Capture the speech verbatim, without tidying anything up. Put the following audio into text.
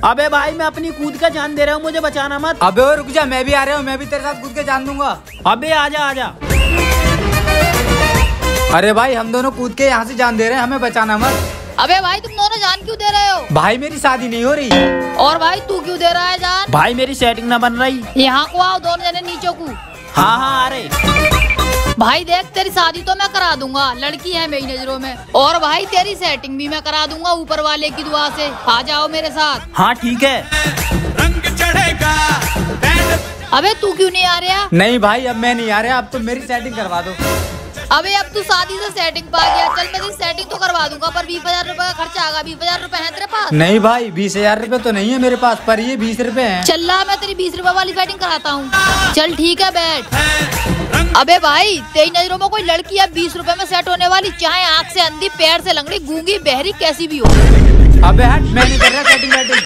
अबे भाई मैं अपनी कूद का जान दे रहा हूँ, मुझे बचाना मत। अबे रुक जा, मैं भी आ रहा हूँ, मैं भी तेरे साथ कूद के जान दूंगा। अबे आजा आजा। अरे भाई हम दोनों कूद के यहाँ से जान दे रहे हैं, हमें बचाना मत। अबे भाई तुम दोनों जान क्यों दे रहे हो? भाई मेरी शादी नहीं हो रही। और भाई तू क्यों दे रहा है जान? भाई मेरी सेटिंग ना बन रही। यहाँ को आओ दोनों जने नीचे को। हाँ हाँ आ रहे। भाई देख तेरी शादी तो मैं करा दूंगा, लड़की है मेरी नजरों में, और भाई तेरी सेटिंग भी मैं करा दूंगा ऊपर वाले की दुआ से। आ जाओ मेरे साथ। हाँ ठीक है। रंग चढ़ेगा। अबे तू क्यों नहीं आ रहा? नहीं भाई अब मैं नहीं आ रहा, अब तुम मेरी सेटिंग करवा दो। अबे अब तू शादी से सेटिंग पा गया, चल मैं तेरी सेटिंग तो करवा दूंगा, पर बीस हजार रूपए का खर्चा आएगा। बीस हजार रूपए है तेरे पास? नहीं भाई बीस हजार रूपए तो नहीं है मेरे पास, पर ये बीस रूपए है। चल ला मैं तेरी बीस रूपए वाली सेटिंग कराता हूँ। चल ठीक है बैठ। अबे भाई तेरी नजरों में कोई लड़की है बीस रूपए में सेट होने वाली, चाहे आँख से अंधी, पैर से लंगड़ी, गूंगी, बहरी, कैसी भी हो। अबे हट, मैं नहीं कर रहा सेटिंग वेटिंग।